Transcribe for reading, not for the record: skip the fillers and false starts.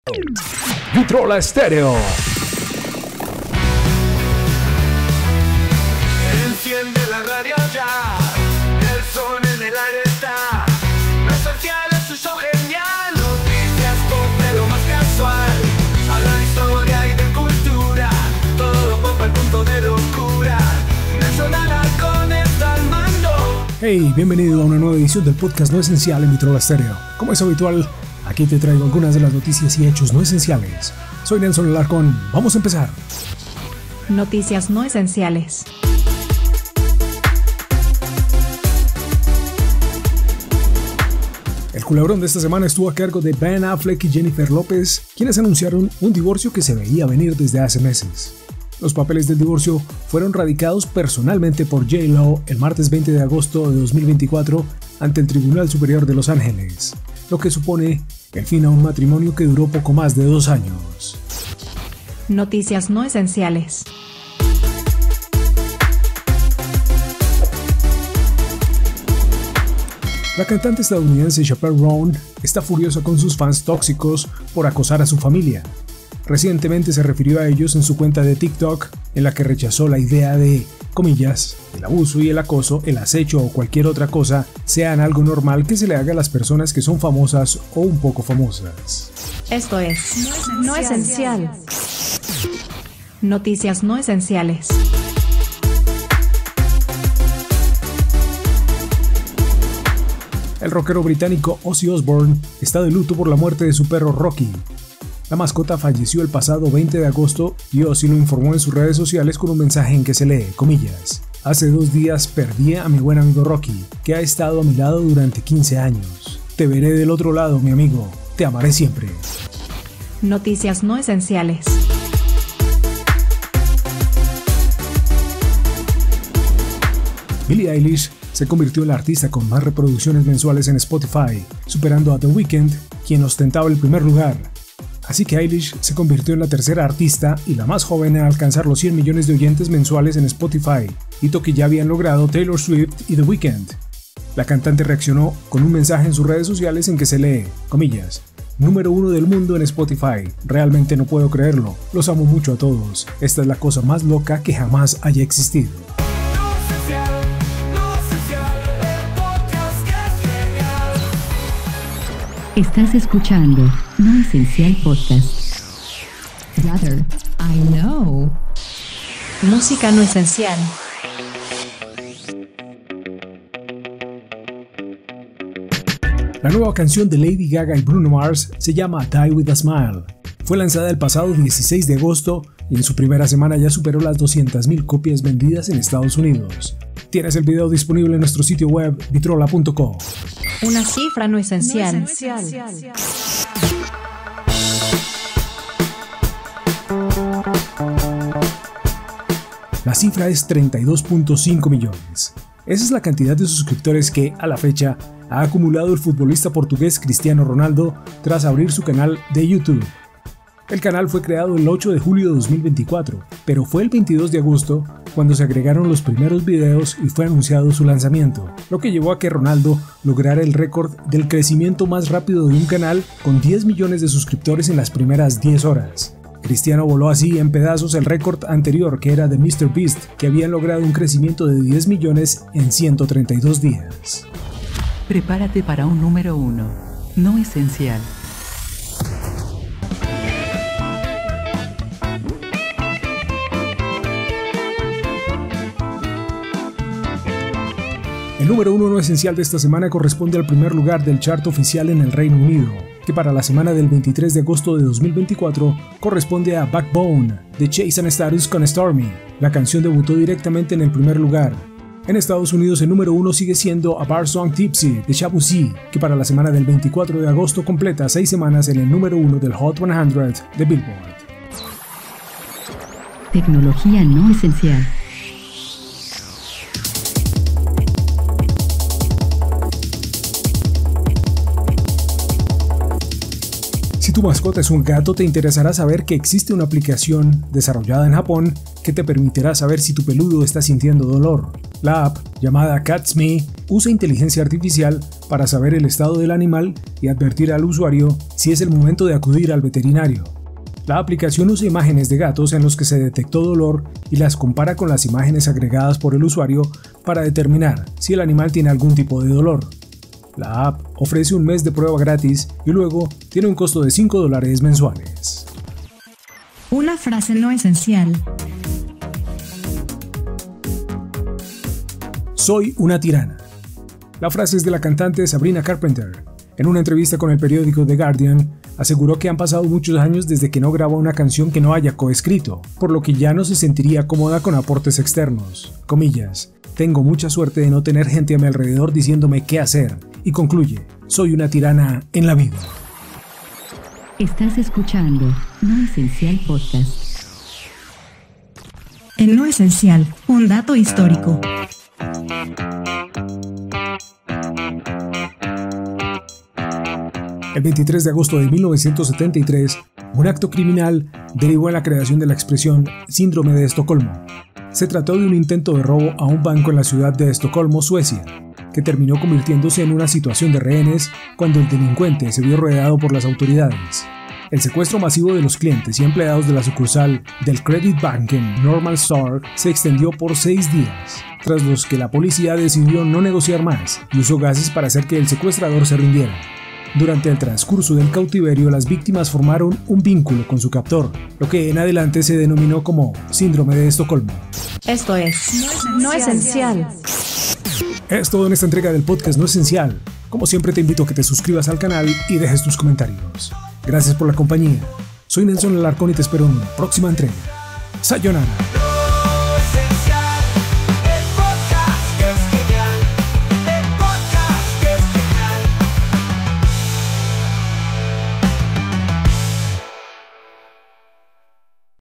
Vitrola Estéreo. Enciende la radio ya, el sol en el aire está. No social es su show genial, noticias pop de lo más casual. Habla de historia y de cultura, todo pop al punto de locura. Nelson Alarcón está al mando. Hey, bienvenido a una nueva edición del podcast No Esencial en Vitrola Estéreo. Como es habitual, aquí te traigo algunas de las noticias y hechos no esenciales. Soy Nelson Alarcón, vamos a empezar. Noticias no esenciales. El culebrón de esta semana estuvo a cargo de Ben Affleck y Jennifer López, quienes anunciaron un divorcio que se veía venir desde hace meses. Los papeles del divorcio fueron radicados personalmente por J.Lo el martes 20 de agosto de 2024 ante el Tribunal Superior de Los Ángeles, lo que supone el fin a un matrimonio que duró poco más de 2 años. Noticias no esenciales. La cantante estadounidense Chappelle Roan está furiosa con sus fans tóxicos por acosar a su familia. Recientemente se refirió a ellos en su cuenta de TikTok, en la que rechazó la idea de, comillas, el abuso y el acoso, el acecho o cualquier otra cosa sean algo normal que se le haga a las personas que son famosas o un poco famosas. Esto es No Esencial. Noticias no esenciales. El rockero británico Ozzy Osbourne está de luto por la muerte de su perro Rocky. La mascota falleció el pasado 20 de agosto y Ozzy lo informó en sus redes sociales con un mensaje en que se lee, comillas, hace 2 días perdí a mi buen amigo Rocky, que ha estado a mi lado durante 15 años. Te veré del otro lado, mi amigo. Te amaré siempre. Noticias no esenciales. Billie Eilish se convirtió en la artista con más reproducciones mensuales en Spotify, superando a The Weeknd, quien ostentaba el primer lugar. Así que Eilish se convirtió en la tercera artista y la más joven en alcanzar los 100 millones de oyentes mensuales en Spotify, hito que ya habían logrado Taylor Swift y The Weeknd. La cantante reaccionó con un mensaje en sus redes sociales en que se lee, comillas, número 1 del mundo en Spotify, realmente no puedo creerlo, los amo mucho a todos, esta es la cosa más loca que jamás haya existido. Estás escuchando No Esencial Podcast. Rather, I know. Música no esencial. La nueva canción de Lady Gaga y Bruno Mars se llama Die With A Smile. Fue lanzada el pasado 16 de agosto y en su primera semana ya superó las 200,000 copias vendidas en Estados Unidos. Tienes el video disponible en nuestro sitio web vitrola.co. Una cifra no esencial. La cifra es 32.5 millones. Esa es la cantidad de suscriptores que, a la fecha, ha acumulado el futbolista portugués Cristiano Ronaldo tras abrir su canal de YouTube. El canal fue creado el 8 de julio de 2024, pero fue el 22 de agosto cuando se agregaron los primeros videos y fue anunciado su lanzamiento, lo que llevó a que Ronaldo lograra el récord del crecimiento más rápido de un canal con 10 millones de suscriptores en las primeras 10 horas. Cristiano voló así en pedazos el récord anterior que era de MrBeast, que habían logrado un crecimiento de 10 millones en 132 días. Prepárate para un número 1. No esencial. El número 1 no esencial de esta semana corresponde al primer lugar del chart oficial en el Reino Unido, que para la semana del 23 de agosto de 2024 corresponde a Backbone de Chase and Status con Stormy. La canción debutó directamente en el primer lugar. En Estados Unidos el número 1 sigue siendo A Bar Song Tipsy de Shabu C, que para la semana del 24 de agosto completa 6 semanas en el número 1 del Hot 100 de Billboard. Tecnología no esencial. Si tu mascota es un gato, te interesará saber que existe una aplicación desarrollada en Japón que te permitirá saber si tu peludo está sintiendo dolor. La app, llamada Cats Me, usa inteligencia artificial para saber el estado del animal y advertir al usuario si es el momento de acudir al veterinario. La aplicación usa imágenes de gatos en los que se detectó dolor y las compara con las imágenes agregadas por el usuario para determinar si el animal tiene algún tipo de dolor. La app ofrece un mes de prueba gratis y luego tiene un costo de $5 mensuales. Una frase no esencial. Soy una tirana. La frase es de la cantante Sabrina Carpenter. En una entrevista con el periódico The Guardian, aseguró que han pasado muchos años desde que no graba una canción que no haya coescrito, por lo que ya no se sentiría cómoda con aportes externos. Comillas, tengo mucha suerte de no tener gente a mi alrededor diciéndome qué hacer. Y concluye, soy una tirana en la vida. Estás escuchando No Esencial Podcast. El no esencial, un dato histórico. El 23 de agosto de 1973, un acto criminal derivó en la creación de la expresión Síndrome de Estocolmo. Se trató de un intento de robo a un banco en la ciudad de Estocolmo, Suecia, que terminó convirtiéndose en una situación de rehenes cuando el delincuente se vio rodeado por las autoridades. El secuestro masivo de los clientes y empleados de la sucursal del Credit Bank en Normal Star se extendió por 6 días, tras los que la policía decidió no negociar más y usó gases para hacer que el secuestrador se rindiera. Durante el transcurso del cautiverio, las víctimas formaron un vínculo con su captor, lo que en adelante se denominó como Síndrome de Estocolmo. Esto es No Esencial. Es todo en esta entrega del podcast No Esencial. Como siempre te invito a que te suscribas al canal y dejes tus comentarios. Gracias por la compañía. Soy Nelson Alarcón y te espero en una próxima entrega. Sayonara.